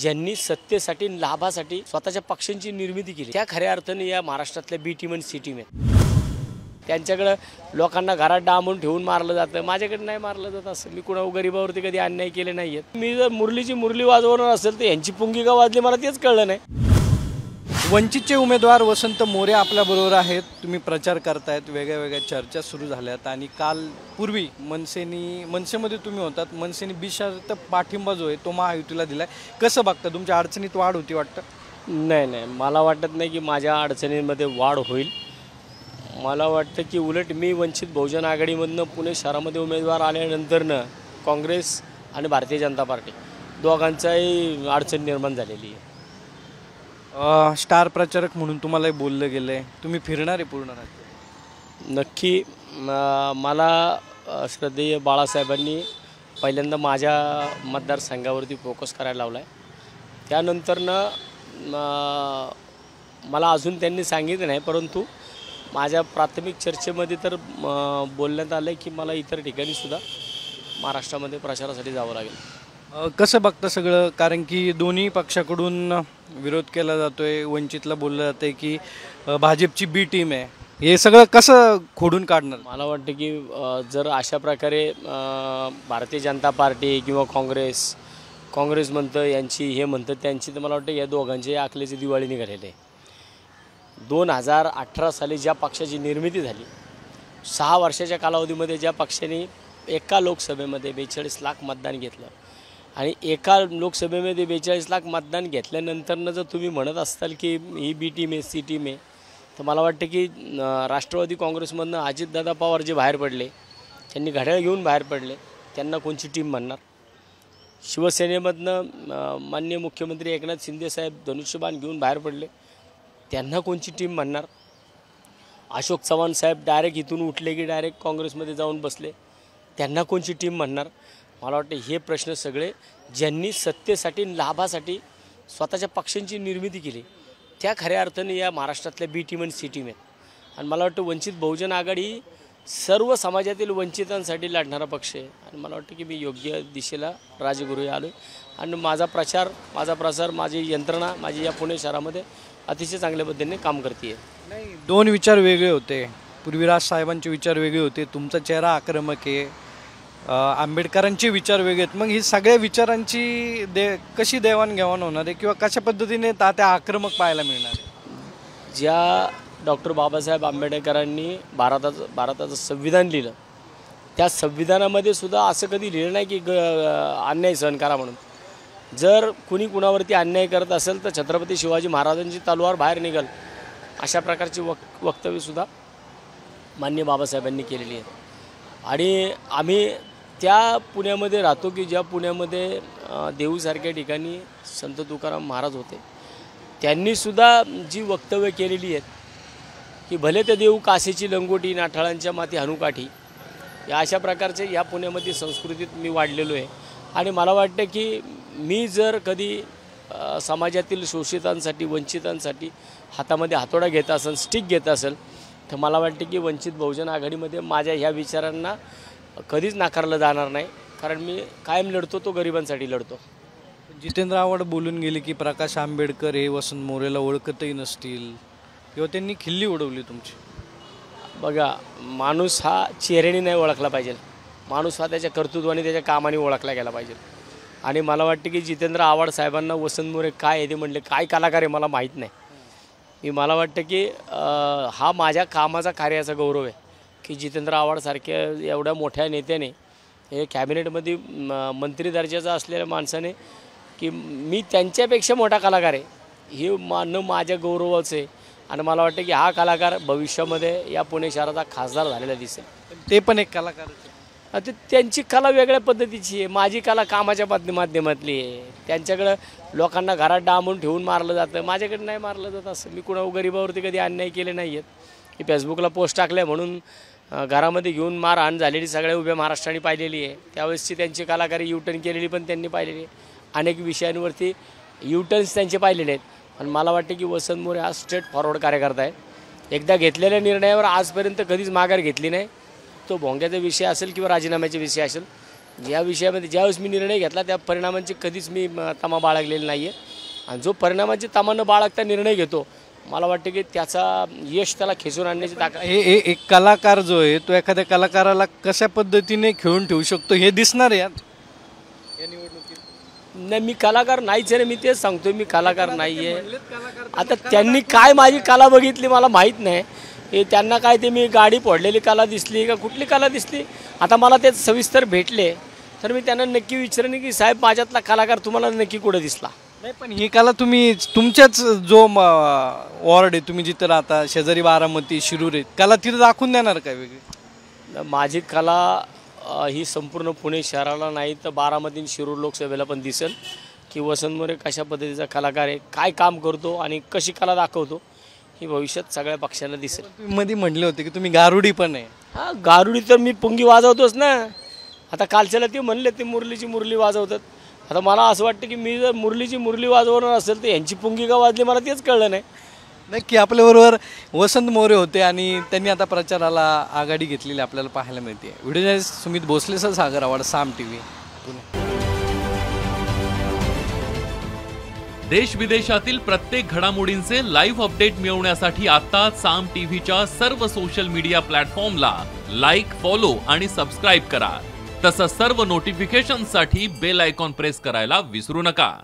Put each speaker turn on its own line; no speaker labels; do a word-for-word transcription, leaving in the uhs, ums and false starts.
ज्यांनी सत्तेसाठी लाभासाठी स्वतःच्या पक्षांची निर्मिती केली त्या खऱ्या अर्थाने या महाराष्ट्रातल्या बी टीम आणि सी टीम आहेत। त्यांच्याकडे लोकांना घरात डांबून ठेवून मारलं जातं, माझ्याकडे नाही मारलं जात असं। मी कुणा गरीबावरती कधी अन्याय केले नाही आहेत। मी जर मुरलीची मुरली वाजवणार असेल तर यांची पुंगी का वाजली मला तेच कळलं नाही।
वंचितचे उमेदवार वसंत मोरे आपल्याबरोबर आहेत। तुम्ही प्रचार करतायत, वेगळ्या वेगळ्या चर्चा सुरू झाल्यात आणि काल पूर्वी मनसेनी मनसेमध्ये तुम्ही होतात, मनसेनी बिनशर्त पाठिंबा जो आहे तो महायुतीला दिलाय। कसं बघता, तुमच्या अडचणीत वाढ होती वाटतं?
नाही नाही, मला वाटत नाही की माझ्या अडचणींमध्ये वाढ होईल। मला वाटतं की उलट मी वंचित बहुजन आघाडीमधनं पुणे शहरामध्ये उमेदवार आल्यानंतरनं काँग्रेस आणि भारतीय जनता पार्टी दोघांचाही अडचण निर्माण झालेली आहे।
स्टार प्रचारक म्हणून तुम्हालाही बोललं गेलं आहे, तुम्ही फिरणार आहे पूर्ण राज्य?
नक्की। मला श्रद्धेय बाळासाहेबांनी पहिल्यांदा माझ्या मतदारसंघावरती फोकस करायला लावला आहे। त्यानंतरनं मला अजून त्यांनी सांगितलं नाही, परंतु माझ्या प्राथमिक चर्चेमध्ये तर बोलण्यात आलं आहे की मला इतर ठिकाणीसुद्धा महाराष्ट्रामध्ये प्रचारासाठी जावं लागेल।
कसं बघतं सगळं? कारण की दोन्ही पक्षाकडून विरोध केला जातोय, वंचितला बोललं जातं की भाजपची बी टीम आहे, हे सगळं कसं खोडून काढणार?
मला वाटतं की जर अशा प्रकारे भारतीय जनता पार्टी किंवा काँग्रेस काँग्रेस म्हणतं यांची, हे म्हणतं त्यांची, तर मला वाटतं या दोघांची आखलेची दिवाळी निघालेली आहे। दोन हजार अठरा साली ज्या पक्षाची निर्मिती झाली, सहा वर्षाच्या कालावधीमध्ये ज्या पक्षाने एका लोकसभेमध्ये बेचाळीस लाख मतदान घेतलं आणि एका लोकसभेमध्ये बेचाळीस लाख मतदान घेतल्यानंतरनं जर तुम्ही म्हणत असाल की ही बी टीम आहे, सी टीम आहे, तर मला वाटतं की राष्ट्रवादी काँग्रेसमधनं अजितदादा पवार जे बाहेर पडले, त्यांनी घड्याळ घेऊन बाहेर पडले, त्यांना कोणची टीम म्हणणार? शिवसेनेमधनं माननीय मुख्यमंत्री एकनाथ शिंदेसाहेब धनुष्यबाण घेऊन बाहेर पडले, त्यांना कोणची टीम म्हणणार? अशोक चव्हाण साहेब डायरेक्ट इथून उठले की डायरेक्ट काँग्रेसमध्ये जाऊन बसले, त्यांना कोणची टीम म्हणणार? मला वाटतं हे प्रश्न सगळे ज्यांनी सत्तेसाठी लाभासाठी स्वतःच्या पक्षांची निर्मिती केली त्या खऱ्या अर्थाने या महाराष्ट्रातल्या बी टीम आणि सी टीम आहेत। आणि मला वाटतं वंचित बहुजन आघाडी सर्व समाजातील वंचितांसाठी लढणारा पक्ष आहे आणि मला वाटतं की मी योग्य दिशेला राजगुरू आलो आहे आणि माझा प्रचार माझा प्रसार माझी यंत्रणा माझी या पुणे शहरामध्ये अतिशय चांगल्या पद्धतीने काम करते आहे।
नाही, दोन विचार वेगळे होते, पृथ्वीराज साहेबांचे विचार वेगळे होते, तुमचा चेहरा आक्रमक आहे, आंबेडकरांचे विचार वेगळे आहेत। मग ही सगळ्या विचारांची दे कशी देवाणघेवाण होणार आहे किंवा कशा पद्धतीने तात्या आक्रमक पाहायला मिळणार आहे?
ज्या डॉक्टर बाबासाहेब आंबेडकरांनी भारताचं भारताचं संविधान लिहिलं, त्या संविधानामध्ये सुद्धा असं कधी लिहिलं नाही की ग अन्याय सहन करा म्हणून। जर कुणी कुणावरती अन्याय करत असेल तर छत्रपती शिवाजी महाराजांची तलवार बाहेर निघाल अशा प्रकारची वक वक्तव्यसुद्धा मान्य बाबासाहेबांनी केलेली आहे। आणि आम्ही त्या पुण्यामध्ये राहतो की ज्या पुण्यामध्ये देऊसारख्या ठिकाणी संत तुकाराम महाराज होते, त्यांनीसुद्धा जी वक्तव्य केलेली आहेत की भले ते देऊ कासेची लंगोटी नाठाळांच्या माती हनुकाठी, या अशा प्रकारचे या पुण्यामध्ये संस्कृतीत मी वाढलेलो आहे। आणि मला वाटतं की मी जर कधी समाजातील शोषितांसाठी वंचितांसाठी हातामध्ये हातोडा घेत असेल, स्टिक घेत असेल, तर मला वाटतं की वंचित बहुजन आघाडीमध्ये माझ्या ह्या विचारांना कधीच नाकारलं जाणार नाही, कारण मी कायम लढतो तो गरिबांसाठी लढतो।
जितेंद्र आव्हाड बोलून गेले की प्रकाश आंबेडकर हे वसंत मोरेला ओळखतही नसतील किंवा त्यांनी खिल्ली उडवली तुमची।
बघा, माणूस हा चेहऱ्याने नाही ओळखला पाहिजे, माणूस हा त्याच्या कर्तृत्वाने त्याच्या कामाने ओळखला गेला पाहिजे। आणि मला वाटतं की जितेंद्र आव्हाड साहेबांना वसंत मोरे काय आहे ते म्हणले, काय कलाकार आहे मला माहीत नाही, मी मला वाटतं की हा माझ्या कामाचा कार्याचा गौरव आहे की जितेंद्र आव्हाडसारख्या एवढ्या मोठ्या नेत्याने, हे कॅबिनेटमध्ये मंत्री दर्जाचा असलेल्या माणसाने, की मी त्यांच्यापेक्षा मोठा कलाकार आहे हे मानणं माझ्या गौरवाचं आहे। आणि मला वाटतं की हा कलाकार भविष्यामध्ये या पुणे शहराचा खासदार झालेला दिसेल।
ते पण एक कलाकार,
ते त्यांची कला वेगळ्या पद्धतीची आहे, माझी कला कामाच्या माध्यमातली आहे। त्यांच्याकडं लोकांना घरात डांबून ठेवून मारलं जातं, माझ्याकडे नाही मारलं जात असं। मी कुणा गरीबावरती कधी अन्याय केले नाही आहेत की फेसबुकला पोस्ट टाकल्या म्हणून घरामध्ये घेऊन मारहाण झालेली सगळ्या उभ्या महाराष्ट्राने पाहिलेली आहे। त्यावेळेसची त्यांची कलाकारी यूटर्न केलेली पण त्यांनी पाहिलेली आहे, अनेक विषयांवरती यूटर्न्स त्यांचे पाहिलेले आहेत। पण मला वाटतं की वसंत मोरे हा स्ट्रेट फॉरवर्ड कार्यकर्ता आहे, एकदा घेतलेल्या निर्णयावर आजपर्यंत कधीच माघार घेतली नाही। तो भोंग्याचा विषय असेल किंवा राजीनाम्याचा विषय असेल, या विषयामध्ये ज्यावेळेस मी निर्णय घेतला त्या परिणामांची कधीच मी म, तमा बाळगलेली नाही आहे. आणि जो परिणामांची तमा न बाळगता निर्णय घेतो, मला वाटतं की त्याचा यश त्याला खेचून आणण्याची ताकद.
हे हे- एक कलाकार जो आहे तो एखाद्या कलाकाराला कशा पद्धतीने खेळून ठेवू शकतो हे दिसणार आहे यात या निवडणुकीत.
नाही, मी कलाकार नाहीच आहे. मी तेच सांगतोय, मी कलाकार नाही आहे. आता त्यांनी काय माझी कला बघितली मला माहीत नाही. हे त्यांना काय ते मी गाडी फोडलेली कला दिसली का कुठली कला दिसली. आता मला ते सविस्तर भेटले तर मी त्यांना नक्की विचारेन की साहेब माझ्यातला कलाकार तुम्हाला नक्की कुठे दिसला.
नाही, पण ही कला तुम्ही तुमच्याच जो वॉर्ड आहे तुम्ही जिथं राहता शेजारी बारामती शिरूर आहे, कला तिथं दाखवून देणार काय वेगळी?
माझी कला अ, ही संपूर्ण पुणे शहराला नाही तर बारामती आणि शिरूर लोकसभेला पण दिसेल की वसंत मोरे कशा पद्धतीचा कलाकार आहे, काय काम करतो आणि कशी कला दाखवतो, ही भविष्यात सगळ्या पक्षांना दिसेल.
तुम्ही मध्ये म्हटले होते की तुम्ही गारुडी पण आहे.
हा, गारुडी तर मी पुंगी वाजवतोच ना. आता कालच्याला ते म्हणले ते मुरलीची मुरली वाजवतात. आता मला असं वाटतं की मी जर मुरलीची मुरली वाजवणार असेल तर यांची पुंगी का वाजली मला तेच कळलं नाही.
नक्की आपल्याबरोबर वसंत मोरे होते आणि त्यांनी आता प्रचाराला आघाडी घेतलेली आपल्याला पाहायला मिळते. व्हिडिओ जर्नलिस्ट सुमित भोसलेसह सागर आव्हाड, साम टीव्ही, पुणे.
देश विदेशातील प्रत्येक घडामोडींचे लाईव्ह अपडेट मिळवण्यासाठी आता साम टीव्हीच्या सर्व सोशल मीडिया प्लॅटफॉर्मला लाईक, फॉलो आणि सबस्क्राईब करा. तसंच सर्व नोटिफिकेशनसाठी बेल आयकॉन प्रेस करायला विसरू नका.